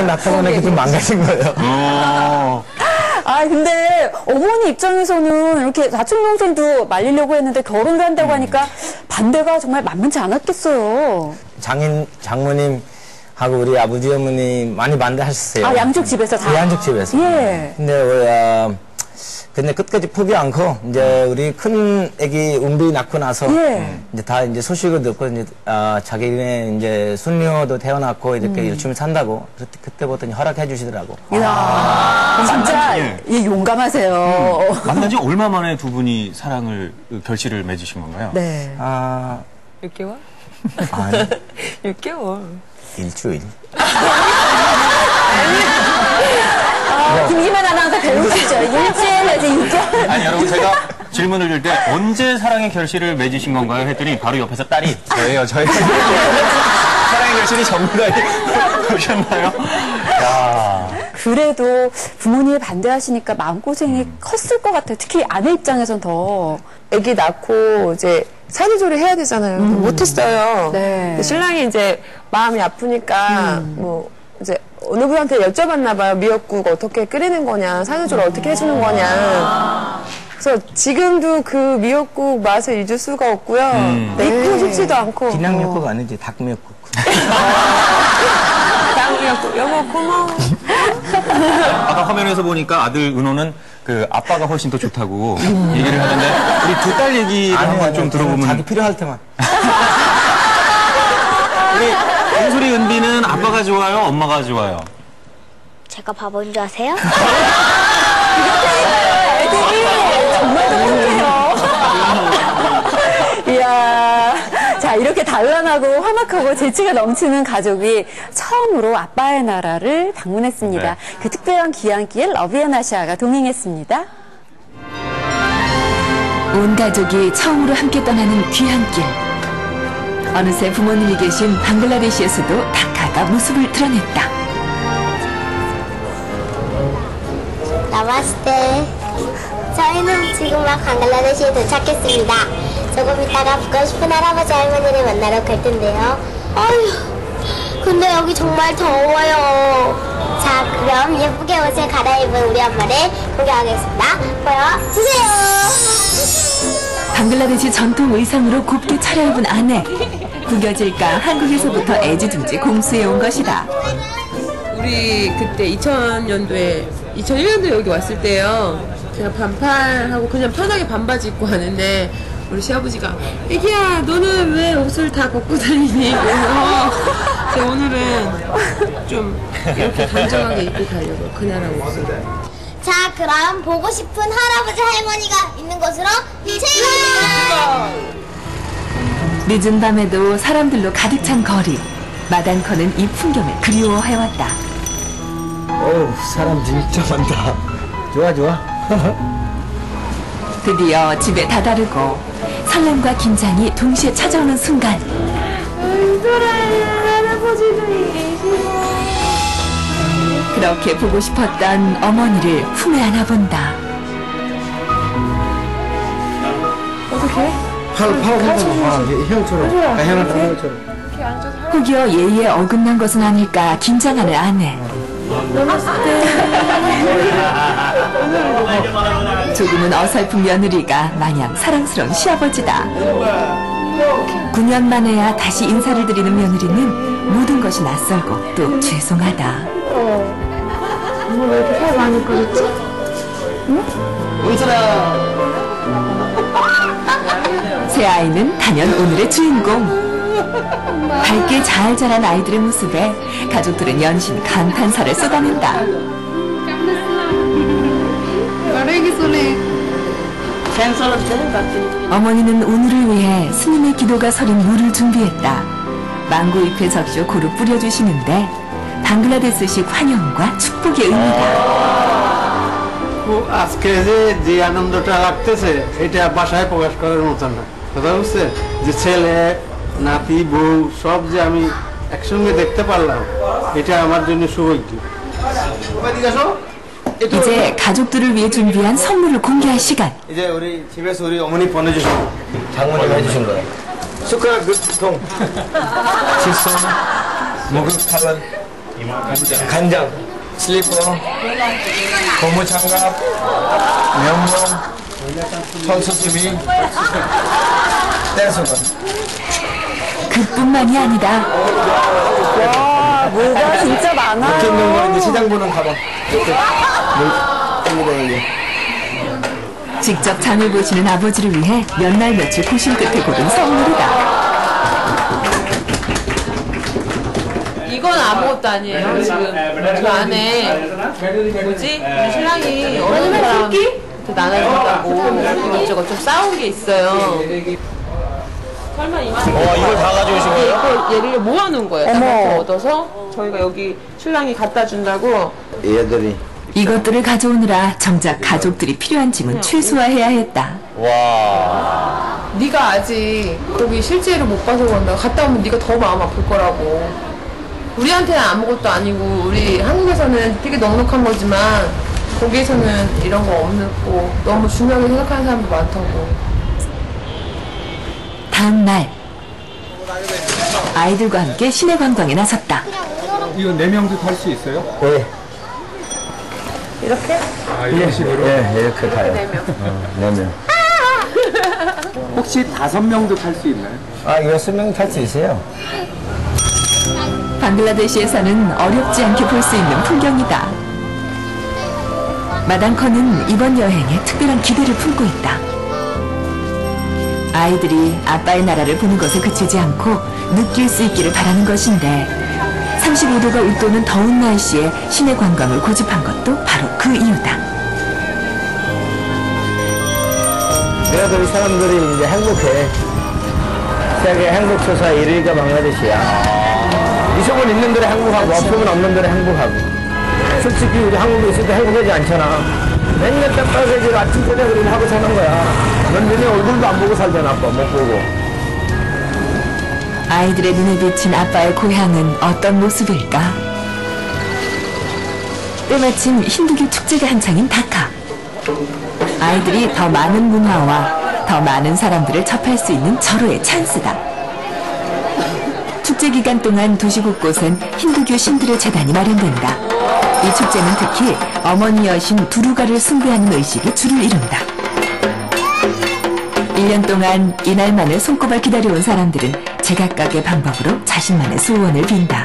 나타나니까 좀 망가진 거예요. 아, 근데 어머니 입장에서는 이렇게 사촌 동생도 말리려고 했는데 결혼을 한다고 하니까 반대가 정말 만만치 않았겠어요. 장모님 하고 우리 아버지 어머니 많이 반대하셨어요. 아, 양쪽 집에서 다? 양쪽 집에서. 예. 근데 끝까지 포기 않고, 이제, 우리 큰 애기 은비 낳고 나서, 이제 다 이제 소식을 듣고, 이제, 자기네 이제 손녀도 태어났고, 이렇게 열심히 산다고, 그때부터 허락해 주시더라고. 이야, 진짜, 예, 용감하세요. 만난 지 얼마 만에 두 분이 사랑을, 결실을 맺으신 건가요? 네. 6개월? 아니, 6개월. 일주일. 김기만 아나운서 배우시죠? 일주일에서 6개월. 아니, 여러분, 제가 질문을 드릴 때 언제 사랑의 결실을 맺으신 건가요? 했더니 바로 옆에서 딸이 저예요. 사랑의 결실이 전문가이 보셨나요? 그래도 부모님이 반대하시니까 마음고생이 컸을 것 같아요. 특히 아내 입장에선 더. 아기 낳고 이제 산후조리 해야 되잖아요. 못했어요. 네. 신랑이 이제 마음이 아프니까 뭐 이제 어느 분한테 여쭤봤나 봐요. 미역국 어떻게 끓이는 거냐, 산후조리 어떻게 해주는 거냐. 그래서 지금도 그 미역국 맛을 잊을 수가 없고요. 잊고 싶지도 않고. 그냥 미역국 아니지, 닭 미역국. 닭 미역국. 여보 고마워. 아까 화면에서 보니까 아들 은호는 그 아빠가 훨씬 더 좋다고 얘기를 하는데 우리 두 딸 얘기를 한번 좀 들어보면 자기 필요할 때만. 우리 은솔이 은비는 아빠가 좋아요? 엄마가 좋아요? 제가 바보인 줄 아세요? 애들이 정말 똑똑해요. 이야. 자, 이렇게 단란하고 화목하고 재치가 넘치는 가족이 처음으로 아빠의 나라를 방문했습니다. 네. 그 특별한 귀향길 러비앤아시아가 동행했습니다. 온 가족이 처음으로 함께 떠나는 귀향길. 어느새 부모님이 계신 방글라데시에서도 다카가 모습을 드러냈다. 나마스테. 저희는 지금 막 방글라데시에 도착했습니다. 조금 있다가 보고 싶은 할아버지 할머니를 만나러 갈 텐데요. 어휴, 근데 여기 정말 더워요. 자, 그럼 예쁘게 옷을 갈아입은 우리 엄마를 구경하겠습니다. 보여주세요. 방글라데시 전통 의상으로 곱게 차려입은 아내. 구겨질까 한국에서부터 애지중지 공수해온 것이다. 우리 그때 2001년도에 여기 왔을 때요. 그냥 반팔하고 그냥 편하게 반바지 입고 왔는데 우리 시아버지가 애기야 너는 왜 옷을 다 벗고 다니니? 그래서 제가 오늘은 좀 이렇게 단정하게 입고 가려고 그날하고 옷을. 자, 그럼 보고 싶은 할아버지 할머니가 있는 곳으로 출발! 늦은 밤에도 사람들로 가득 찬 거리. 마당커는 이 풍경을 그리워해왔다. 어우, 사람 진짜 많다. 좋아, 좋아. 드디어 집에 다다르고 설렘과 긴장이 동시에 찾아오는 순간. 그렇게 보고 싶었던 어머니를 품에 안아본다. 어떻게? 형처럼. 혹여 예의에 어긋난 것은 아닐까 긴장하는 아내. 조금은 어설픈 며느리가 마냥 사랑스러운 시아버지다. 9년 만에야 다시 인사를 드리는 며느리는 모든 것이 낯설고 또 죄송하다. 왜 이렇게 살 많이 꺼졌지? 새 아이는 단연 오늘의 주인공. 밝게 잘 자란 아이들의 모습에 가족들은 연신 감탄사를 쏟아낸다. 어머니는 오늘을 위해 스님의 기도가 서린 물을 준비했다. 망고잎에 적셔 고루 뿌려주시는데 방글라데시식 환영과 축복의 의미다. আজকে যে আনন্দটা লাগতেছে এটা বাসায় প্রকাশ করার মতো না কথা বুঝছে যে ছেলে নাতি বউ সব যে আমি একসঙ্গে দেখতে পারলাম এটা আমার জন্য সৌভাগ্য 이제 가족들을 위해 준비한 선물을 공개할 시간. 이제 우리 집에서 우리 어머니 보내주신 장모님 해주신 거예요. 숟가락 통, 칫솔, 목욕 탈란, 간장, 슬리퍼, 고무장갑, 면봉, 손수습이, 떼수건. 그뿐만이 아니다. 와, 뭐가 진짜 많아요. 이렇게 있는 거 이제 시장 보는 가방. 이렇게. 직접 장을 보시는 아버지를 위해 몇 날 며칠 고심 끝에 고른 선물이다. 이건 아무것도 아니에요. 지금 그 안에 뭐지? 우리 신랑이 어느 사람 나눠준다고 이것저것 좀 싸운 게 있어요. 설마 이만 이걸 다 가져오신 거예요? 이거 얘를 모아놓은 거예요. 어머. 따로 얻어서 저희가 여기 신랑이 갖다 준다고. 얘들이. 이것들을 가져오느라 정작 가족들이 필요한 짐은 최소화해야 했다. 와. 네가 아직 거기 실제로 못 봐서 그런다. 갔다 오면 네가 더 마음 아플 거라고. 우리한테는 아무것도 아니고 우리 한국에서는 되게 넉넉한 거지만 거기에서는 이런 거 없고 너무 중요하게 생각하는 사람도 많다고. 다음 날 아이들과 함께 시내 관광에 나섰다. 이거 4명도 탈 수 있어요? 네. 이렇게? 아, 이런 식으로? 네, 이렇게 가요. 4명. 혹시 5명도 탈 수 있나요? 아, 6명 탈 수 있어요. 방글라데시에서는 어렵지 않게 볼 수 있는 풍경이다. 마당커는 이번 여행에 특별한 기대를 품고 있다. 아이들이 아빠의 나라를 보는 것에 그치지 않고 느낄 수 있기를 바라는 것인데 35도가 웃도는 더운 날씨에 시내 관광을 고집한 것도 바로 그 이유다. 내가 이 사람들이 이제 행복해. 세계 행복조사 1위가 방글라데시야. 있으면 있는 대로 행복하고 없으면 없는 대로 행복하고. 솔직히 우리 한국에 있을 때 행복하지 않잖아. 맨날 땀빨개지고 아침 저녁 그림 하고 사는 거야. 넌 너네 얼굴도 안 보고 살잖아. 아빠 못 보고. 아이들의 눈에 비친 아빠의 고향은 어떤 모습일까? 때마침 힌두교 축제가 한창인 다카. 아이들이 더 많은 문화와 더 많은 사람들을 접할 수 있는 절호의 찬스다. 축제 기간 동안 도시 곳곳엔 힌두교 신들의 재단이 마련된다. 이 축제는 특히 어머니 여신 두루가를 숭배하는 의식이 주를 이룬다. 1년 동안 이날만을 손꼽아 기다려온 사람들은 제각각의 방법으로 자신만의 소원을 빈다.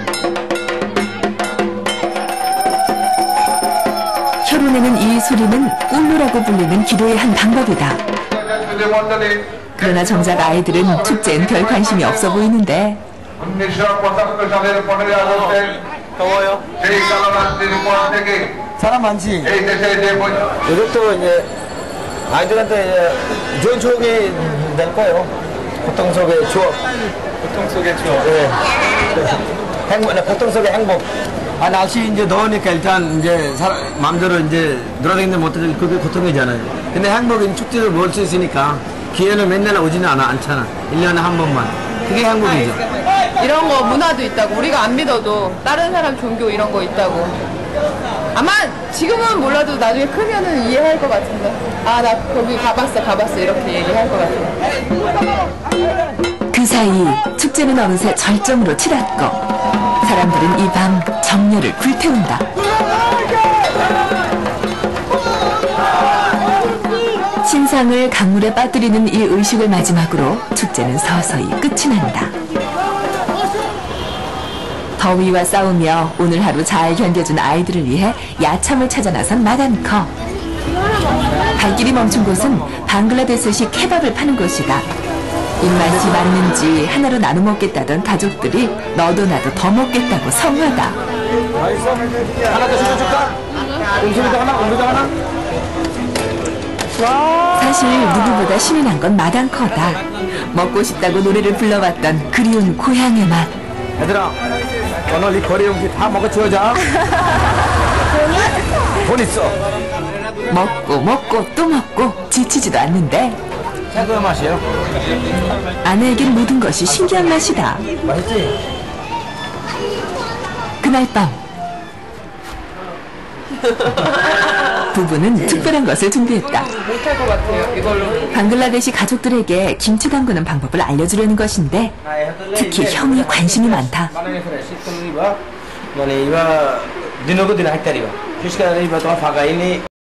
혀로내는 이 소리는 꿀루라고 불리는 기도의 한 방법이다. 그러나 정작 아이들은 축제엔 별 관심이 없어 보이는데 더워요? 사람 많지? 이것도 이제 아이들한테 이제 좋은 추억이 될 거예요. 보통 속의 추억. 보통 속의 추억. 네. 행복, 보통 속의 행복. 아, 날씨 이제 더우니까 일단 이제 마음대로 이제 놀아다니는데 못해서 그게 고통이잖아요. 근데 행복은 축제를 볼 수 있으니까 기회는 맨날 오지는 않잖아. 1년에 한 번만. 그게 행복이죠. 이런 거 문화도 있다고. 우리가 안 믿어도 다른 사람 종교 이런 거 있다고. 아마 지금은 몰라도 나중에 크면은 이해할 것 같은데. 아, 나 거기 가봤어 이렇게 얘기할 것 같아. 그 사이 축제는 어느새 절정으로 치닫고 사람들은 이 밤 정열을 불태운다. 신상을 강물에 빠뜨리는 이 의식을 마지막으로 축제는 서서히 끝이 난다. 더위와 싸우며 오늘 하루 잘 견뎌준 아이들을 위해 야참을 찾아 나선 마단커. 발길이 멈춘 곳은 방글라데시식 케밥을 파는 곳이다. 입맛이 맞는지 하나로 나눠 먹겠다던 가족들이 너도 나도 더 먹겠다고 성화다. 하나 더 시켜줄까? 음식도 하나, 음료도 하나? 사실 누구보다 신이 난 건 마단커다. 먹고 싶다고 노래를 불러왔던 그리운 고향의 맛. 얘들아, 오늘 이 거리 음식 다 먹어 치워자. 돈 있어. 먹고 또 먹고 지치지도 않는데 최고의 맛이에요. 아내에겐 모든 것이 신기한 맛이다. 맛있지? 그날 밤 부부는 특별한 것을 준비했다. 못할 것 같아요. 이걸로. 방글라데시 가족들에게 김치 담그는 방법을 알려주려는 것인데 특히 형이 관심이 많다. মানে ইবা দিনকো দিন হাইতারিবা বিশেষ করে ইবা তোমার ফাঁকা এনে